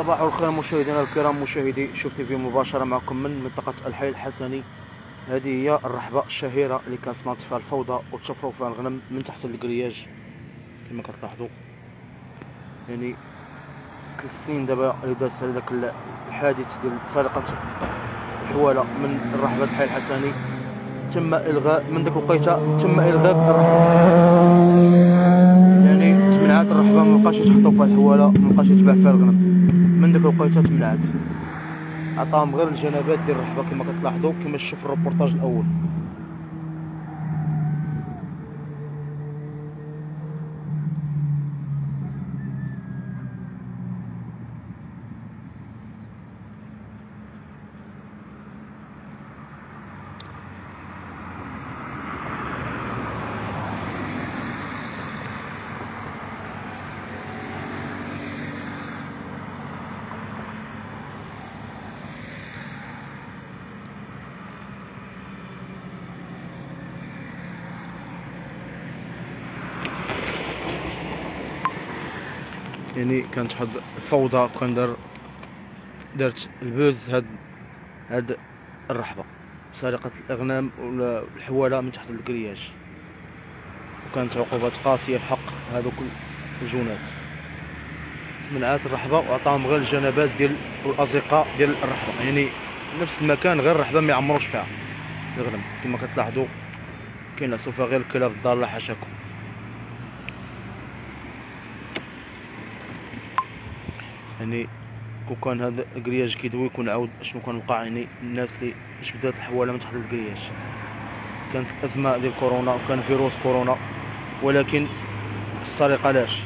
صباح الخير مشاهدينا الكرام، مشاهدي شوف تيفي مباشرة معكم من منطقة الحي الحسني. هذه هي الرحبة الشهيرة اللي كانت ناضت فيها الفوضى وتشفروا فيها الغنم من تحت الكرياج كما كتلاحظوا. يعني 3 سنين دابا اللي دازت على داك الحادث ديال سرقة الحوالة من الرحبة الحي الحسني. تم إلغاء من ديك الوقيته، تم إلغاء الرحبة، يعني تمنعات الرحبة، مبقاش يتحطوا فيها الحوالة، مبقاش يتباع فيها الغنم. من ديك الوقيته تمنعت، عطاهم غير الجنبات ديال الرحبة كما كتلاحظوا، كما شفتوا في الروبورتاج الأول. يعني كانت واحد الفوضى، كان دارت البوز هاد الرحبة، سرقة الأغنام والحوالة من تحت الكرياج، وكانت عقوبات قاسية في حق هذوك الجنات. تمنعات الرحبة وعطاهم غير الجنبات ديال الأزقة ديال الرحبة، يعني نفس المكان غير الرحبة ما يعمروش فيها الغنم كما كتلاحظوا. كينعسوا فيها غير الكلاب الضالة حاشاكم. يعني كون كان هذا الكرياج كيدوي كون عاود شنو كان وقع، يعني الناس اللي باش بدات الحواله من تحت الكرياج. كانت الازمه ديال كورونا وكان فيروس كورونا، ولكن السرقه لاش.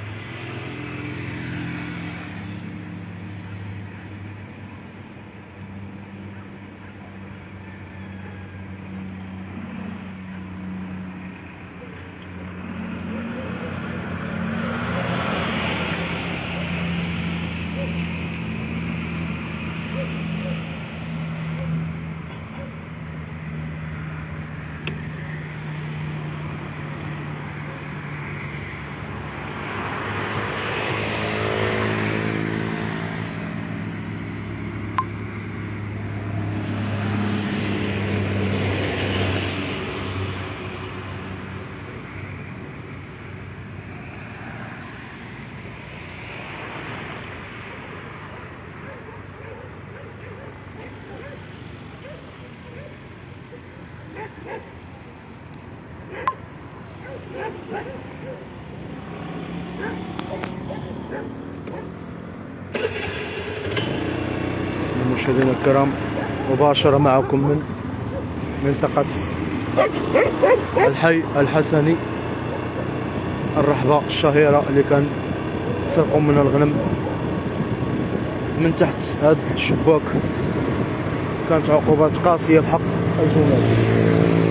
مشاهدينا الكرام، مباشرة معكم من منطقة الحي الحسني، الرحبة الشهيرة اللي كان سرقوا منها الغنم من تحت هذا الشباك. كانت عقوبات قاسية في حق الجنات.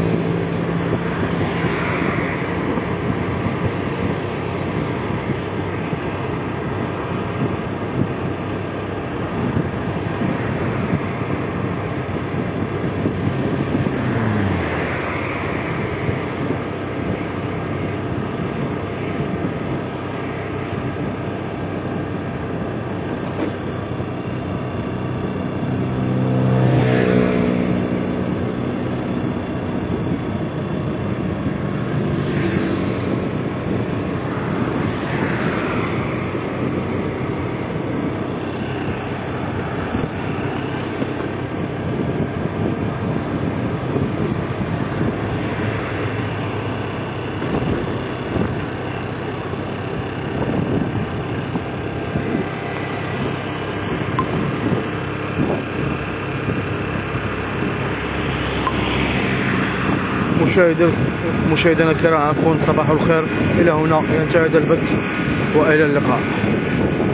مشاهدينا الكرام، عفوا، صباح الخير. الى هنا ينتهي هذا البث والى اللقاء.